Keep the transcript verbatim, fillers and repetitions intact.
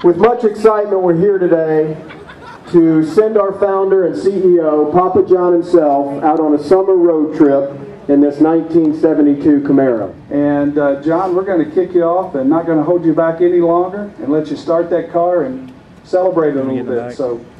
With much excitement, we're here today to send our founder and C E O, Papa John himself, out on a summer road trip in this nineteen seventy-two Camaro. And uh, John, we're going to kick you off and not going to hold you back any longer and let you start that car and celebrate it a little bit. So